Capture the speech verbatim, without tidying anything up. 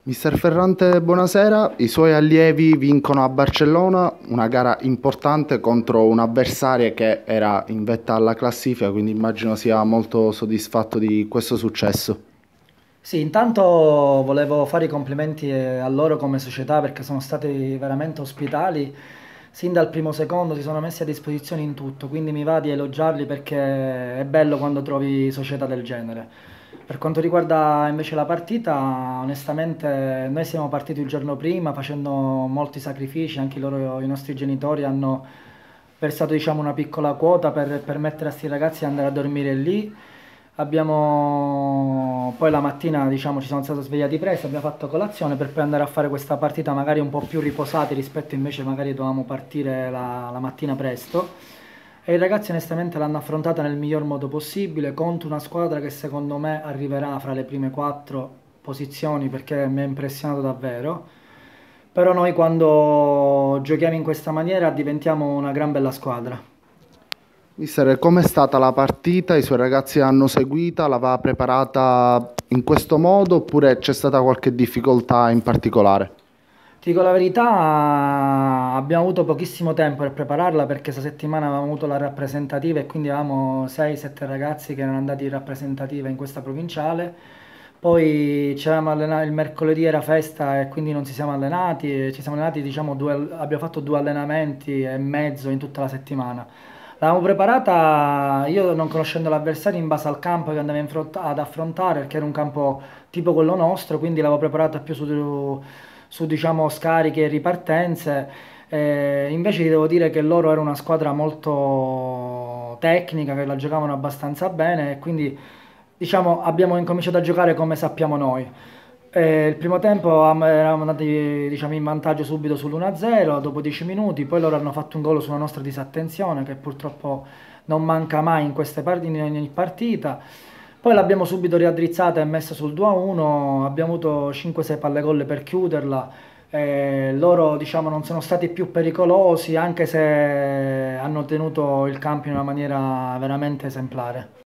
Mister Ferrante, buonasera. I suoi allievi vincono a Barcellona una gara importante contro un'avversaria che era in vetta alla classifica, quindi immagino sia molto soddisfatto di questo successo. Sì, intanto volevo fare i complimenti eh, a loro come società perché sono stati veramente ospitali, sin dal primo secondo si sono messi a disposizione in tutto, quindi mi va di elogiarli perché è bello quando trovi società del genere. Per quanto riguarda invece la partita, onestamente noi siamo partiti il giorno prima facendo molti sacrifici, anche i loro- i nostri genitori hanno versato diciamo, una piccola quota per permettere a questi ragazzi di andare a dormire lì. Abbiamo poi la mattina, diciamo, ci siamo stati svegliati presto, abbiamo fatto colazione per poi andare a fare questa partita magari un po' più riposati rispetto invece magari dovevamo partire la, la mattina presto. E i ragazzi onestamente l'hanno affrontata nel miglior modo possibile contro una squadra che secondo me arriverà fra le prime quattro posizioni perché mi ha impressionato davvero. Però noi quando giochiamo in questa maniera diventiamo una gran bella squadra. Mister, com'è stata la partita? I suoi ragazzi l'hanno seguita, l'aveva preparata in questo modo oppure c'è stata qualche difficoltà in particolare? Ti dico la verità, abbiamo avuto pochissimo tempo per prepararla perché questa settimana avevamo avuto la rappresentativa e quindi avevamo sei sette ragazzi che erano andati in rappresentativa in questa provinciale. Poi ci eravamo allenati, il mercoledì era festa e quindi non ci siamo allenati, e ci siamo allenati, diciamo, due, abbiamo fatto due allenamenti e mezzo in tutta la settimana. L'avevamo preparata io non conoscendo l'avversario in base al campo che andavo in front- ad affrontare perché era un campo tipo quello nostro, quindi l'avevo preparata più su, su, diciamo, scariche e ripartenze. Eh, invece ti devo dire che loro erano una squadra molto tecnica, che la giocavano abbastanza bene e quindi diciamo, abbiamo incominciato a giocare come sappiamo noi. Eh, il primo tempo am- eravamo andati diciamo, in vantaggio subito sull'uno a zero, dopo dieci minuti, poi loro hanno fatto un gol sulla nostra disattenzione, che purtroppo non manca mai in queste part- in ogni partita. Poi l'abbiamo subito riaddrizzata e messa sul due a uno, abbiamo avuto cinque sei palle gol per chiuderla. Eh, loro diciamo, non sono stati più pericolosi, anche se hanno tenuto il campo in una maniera veramente esemplare.